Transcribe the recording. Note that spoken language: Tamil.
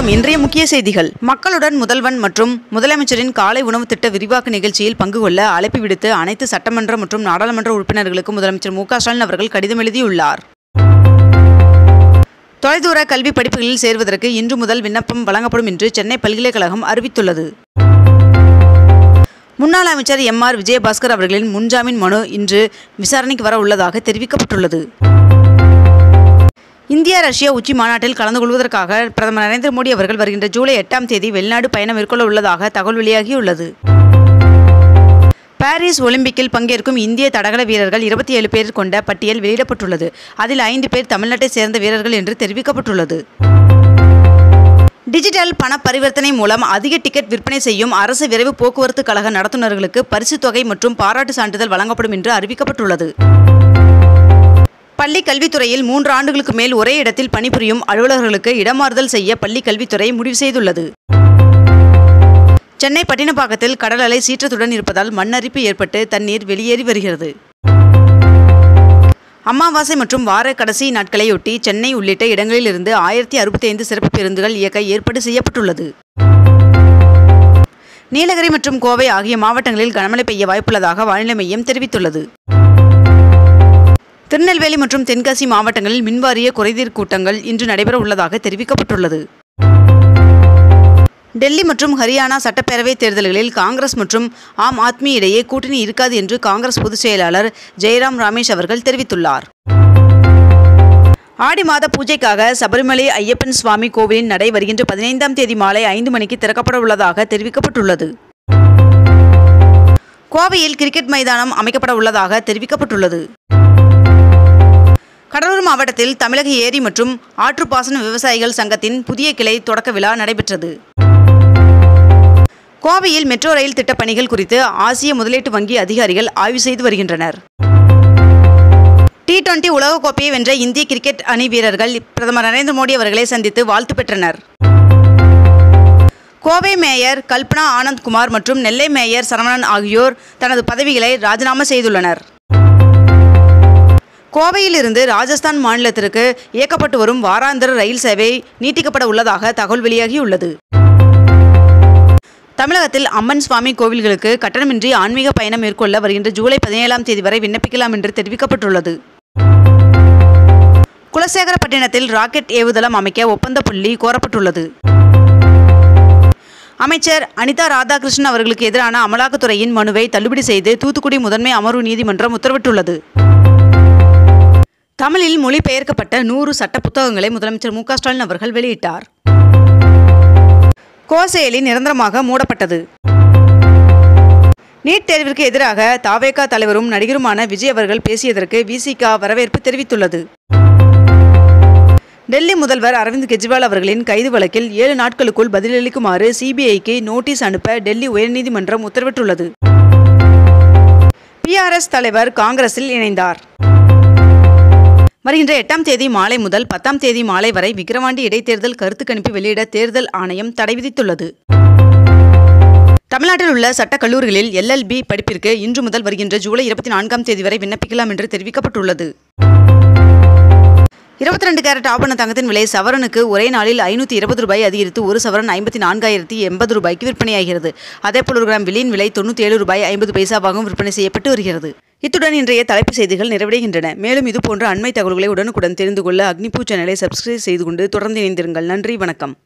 வணக்கம். இன்றைய முக்கிய செய்திகள். மக்களுடன் முதல்வன் மற்றும் முதலமைச்சரின் காலை உணவு திட்ட விரிவாக்க நிகழ்ச்சியில் பங்கு கொள்ள அழைப்பு விடுத்து அனைத்து சட்டமன்ற மற்றும் நாடாளுமன்ற உறுப்பினர்களுக்கு முதலமைச்சர் மு.க. ஸ்டாலின் அவர்கள் கடிதம் எழுதியுள்ளார். தொலைதூர கல்வி படிப்புகளில் சேர்வதற்கு இன்று முதல் விண்ணப்பம் வழங்கப்படும் என்று சென்னை பல்கலைக்கழகம் அறிவித்துள்ளது. முன்னாள் அமைச்சர் எம்.ஆர். விஜயபாஸ்கர் அவர்களின் முன்ஜாமீன் மனு இன்று விசாரணைக்கு வர உள்ளதாக தெரிவிக்கப்பட்டுள்ளது. இந்தியா ரஷ்யா உச்சி மாநாட்டில் கலந்து கொள்வதற்காக பிரதமர் நரேந்திர மோடி அவர்கள் வருகின்ற ஜூலை 8ஆம் தேதி வெளிநாடு பயணம் மேற்கொள்ள உள்ளதாக தகவல் வெளியாகியுள்ளது. பாரிஸ் ஒலிம்பிக்கில் பங்கேற்கும் இந்திய தடகள வீரர்கள் 27 பேர் கொண்ட பட்டியல் வெளியிடப்பட்டுள்ளது. அதில் 5 பேர் தமிழ்நாட்டை சேர்ந்த வீரர்கள் என்று தெரிவிக்கப்பட்டுள்ளது. டிஜிட்டல் பண பரிவர்த்தனை மூலம் அதிக டிக்கெட் விற்பனை செய்யும் அரசு விரைவு போக்குவரத்து கழக நடத்துனர்களுக்கு பரிசு தொகை மற்றும் பாராட்டு சான்றிதழ் வழங்கப்படும் என்று அறிவிக்கப்பட்டுள்ளது. பள்ளி கல்வித்துறையில் 3 ஆண்டுகளுக்கு மேல் ஒரே இடத்தில் பணிபுரியும் அலுவலர்களுக்கு இடமாறுதல் செய்ய பள்ளி கல்வித்துறை முடிவு செய்துள்ளது. சென்னை பட்டினப்பாக்கத்தில் கடல் அலை சீற்றத்துடன் இருப்பதால் மண்ணரிப்பு ஏற்பட்டு தண்ணீர் வெளியேறி வருகிறது. அமாவாசை மற்றும் வார கடைசி நாட்களையொட்டி சென்னை உள்ளிட்ட இடங்களிலிருந்து 1065 சிறப்பு பேருந்துகள் இயக்க ஏற்பாடு செய்யப்பட்டுள்ளது. நீலகிரி மற்றும் கோவை ஆகிய மாவட்டங்களில் கனமழை பெய்ய வாய்ப்புள்ளதாக வானிலை மையம் தெரிவித்துள்ளது. திருநெல்வேலி மற்றும் தென்காசி மாவட்டங்களில் மின்வாரிய குறைதீர் கூட்டங்கள் இன்று நடைபெற உள்ளதாக தெரிவிக்கப்பட்டுள்ளது. டெல்லி மற்றும் ஹரியானா சட்டப்பேரவை தேர்தல்களில் காங்கிரஸ் மற்றும் ஆம் ஆத்மி இடையே கூட்டணி இருக்காது என்று காங்கிரஸ் பொதுச் செயலாளர் ஜெயராம் ரமேஷ் அவர்கள் தெரிவித்துள்ளார். ஆடி மாத பூஜைக்காக சபரிமலை ஐயப்பன் சுவாமி கோவிலின் நடை வருகின்ற 15ஆம் தேதி மாலை 5 மணிக்கு திறக்கப்பட உள்ளதாக தெரிவிக்கப்பட்டுள்ளது. கோவையில் கிரிக்கெட் மைதானம் அமைக்கப்பட உள்ளதாக தெரிவிக்கப்பட்டுள்ளது. கடலூர் மாவட்டத்தில் தமிழக ஏரி மற்றும் ஆற்றுப்பாசன விவசாயிகள் சங்கத்தின் புதிய கிளை தொடக்க விழா நடைபெற்றது. கோவையில் மெட்ரோ ரயில் திட்டப் பணிகள் குறித்து ஆசிய முதலீட்டு வங்கி அதிகாரிகள் ஆய்வு செய்து வருகின்றனர். T20 உலகக்கோப்பையை வென்ற இந்திய கிரிக்கெட் அணி வீரர்கள் பிரதமர் நரேந்திர மோடி அவர்களை சந்தித்து வாழ்த்து பெற்றனர். கோவை மேயர் கல்பனா ஆனந்த்குமார் மற்றும் நெல்லை மேயர் சரவணன் ஆகியோர் தனது பதவிகளை ராஜினாமா செய்துள்ளனர். கோவையிலிருந்து ராஜஸ்தான் மாநிலத்திற்கு இயக்கப்பட்டு வரும் வாராந்திர ரயில் சேவை நீட்டிக்கப்பட உள்ளதாக தகவல் வெளியாகியுள்ளது. தமிழகத்தில் அம்மன் சுவாமி கோவில்களுக்கு கட்டணமின்றி ஆன்மீக பயணம் மேற்கொள்ள வருகின்ற ஜூலை 17ஆம் தேதி வரை விண்ணப்பிக்கலாம் என்று தெரிவிக்கப்பட்டுள்ளது. குலசேகரப்பட்டினத்தில் ராக்கெட் ஏவுதளம் அமைக்க ஒப்பந்த புள்ளி கோரப்பட்டுள்ளது. அமைச்சர் அனிதா ராதாகிருஷ்ணன் அவர்களுக்கு எதிரான அமலாக்கத்துறையின் மனுவை தள்ளுபடி செய்து தூத்துக்குடி முதன்மை அமர்வு நீதிமன்றம் உத்தரவிட்டுள்ளது. தமிழில் மொழிபெயர்க்கப்பட்ட 100 சட்ட புத்தகங்களை முதலமைச்சர் மு.க. ஸ்டாலின் அவர்கள் வெளியிட்டார். கோசேலி நிரந்தரமாக மூடப்பட்டது. நீட் தேர்விற்கு எதிராக தவேக தலைவரும் நடிகருமான விஜய் அவர்கள் பேசியதற்கு விசிக வரவேற்பு தெரிவித்துள்ளது. டெல்லி முதல்வர் அரவிந்த் கெஜ்ரிவால் அவர்களின் கைது வழக்கில் 7 நாட்களுக்குள் பதிலளிக்குமாறு சிபிஐக்கு நோட்டீஸ் அனுப்ப டெல்லி உயர்நீதிமன்றம் உத்தரவிட்டுள்ளது. PRS தலைவர் காங்கிரஸில் இணைந்தார். வருகின்ற 8ஆம் தேதி மாலை முதல் 10ஆம் தேதி மாலை வரை விக்கிரவாண்டி இடைத்தேர்தல் கருத்து கணிப்பு வெளியிட தேர்தல் ஆணையம் தடை விதித்துள்ளது. தமிழ்நாட்டில் உள்ள சட்டக் கல்லூரிகளில் LLB படிப்பிற்கு இன்று முதல் வருகின்ற ஜூலை 24ஆம் தேதி வரை விண்ணப்பிக்கலாம் என்று தெரிவிக்கப்பட்டுள்ளது. 22 கேரட் ஆபண தங்கத்தின் விலை சவரனுக்கு ஒரே நாளில் 520 ரூபாய் அதிகரித்து 1 சவரன் 54,080 ரூபாய்க்கு விற்பனையாகிறது. அதேபோல் 1 கிராம் வெள்ளியின் விலை 97 ரூபாய் 50 பைசாவாகவும் விற்பனை செய்யப்பட்டு வருகிறது. இத்துடன் இன்றைய தலைப்புச் செய்திகள் நிறைவடைகின்றன. மேலும் இதுபோன்ற அண்மை தகவல்களை உடனுக்குடன் தெரிந்து கொள்ள அக்னிபூ சேனலை சப்ஸ்கிரைப் செய்து கொண்டு தொடர்ந்து இணைந்திருங்கள். நன்றி, வணக்கம்.